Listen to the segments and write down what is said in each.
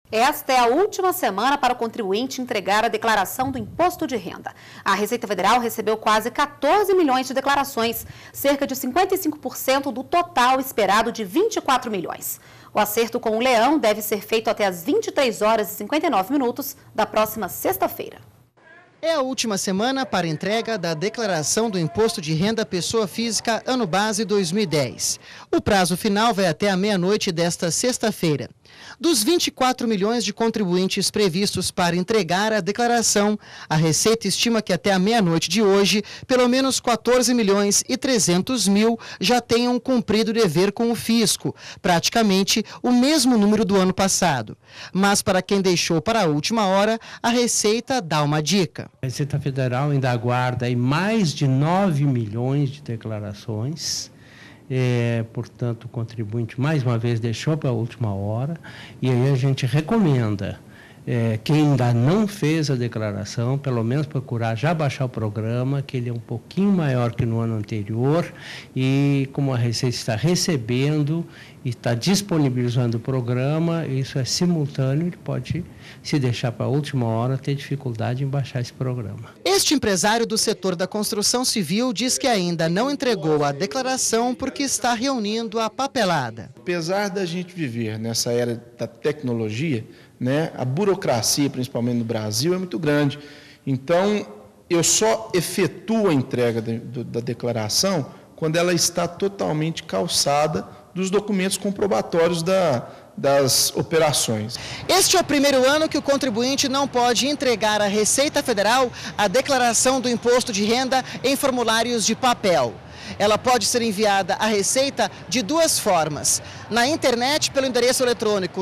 Esta é a última semana para o contribuinte entregar a declaração do imposto de renda. A Receita Federal recebeu quase 14 milhões de declarações, cerca de 55% do total esperado de 24 milhões. O acerto com o leão deve ser feito até às 23 horas e 59 minutos da próxima sexta-feira. É a última semana para entrega da declaração do Imposto de Renda Pessoa Física Ano Base 2010. O prazo final vai até a meia-noite desta sexta-feira. Dos 24 milhões de contribuintes previstos para entregar a declaração, a Receita estima que até a meia-noite de hoje, pelo menos 14 milhões e 300 mil já tenham cumprido o dever com o fisco, praticamente o mesmo número do ano passado. Mas para quem deixou para a última hora, a Receita dá uma dica. A Receita Federal ainda aguarda aí mais de 9 milhões de declarações. Portanto, o contribuinte mais uma vez deixou para a última hora e aí a gente recomenda quem ainda não fez a declaração, pelo menos procurar já baixar o programa, que ele é um pouquinho maior que no ano anterior e como a Receita está recebendo e está disponibilizando o programa, isso é simultâneo, ele pode, se deixar para a última hora, ter dificuldade em baixar esse programa. Este empresário do setor da construção civil diz que ainda não entregou a declaração porque está reunindo a papelada. Apesar da gente viver nessa era da tecnologia, a burocracia, principalmente no Brasil, é muito grande. Então, eu só efetuo a entrega da declaração quando ela está totalmente calçada dos documentos comprobatórios das operações. Este é o primeiro ano que o contribuinte não pode entregar à Receita Federal a declaração do imposto de renda em formulários de papel. Ela pode ser enviada à Receita de duas formas. Na internet, pelo endereço eletrônico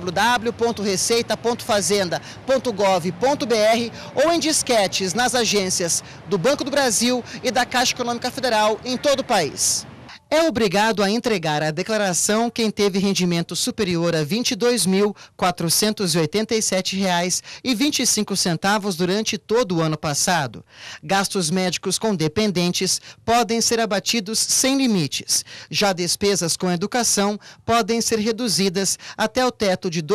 www.receita.fazenda.gov.br ou em disquetes nas agências do Banco do Brasil e da Caixa Econômica Federal em todo o país. É obrigado a entregar a declaração quem teve rendimento superior a R$ 22.487,25 durante todo o ano passado. Gastos médicos com dependentes podem ser abatidos sem limites. Já despesas com educação podem ser reduzidas até o teto de R$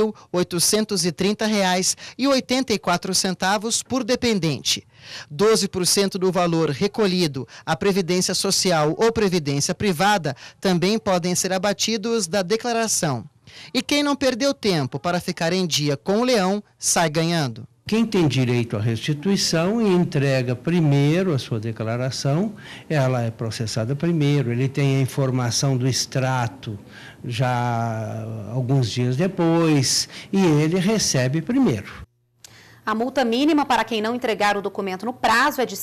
2.830,84 por dependente. 12% do valor recolhido à Previdência Social ou Previdência Privada também podem ser abatidos da declaração. E quem não perdeu tempo para ficar em dia com o leão, sai ganhando. Quem tem direito à restituição e entrega primeiro a sua declaração, ela é processada primeiro, ele tem a informação do extrato já alguns dias depois e ele recebe primeiro. A multa mínima para quem não entregar o documento no prazo é de R$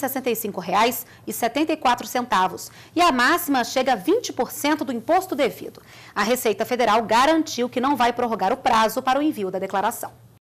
165,74 e a máxima chega a 20% do imposto devido. A Receita Federal garantiu que não vai prorrogar o prazo para o envio da declaração.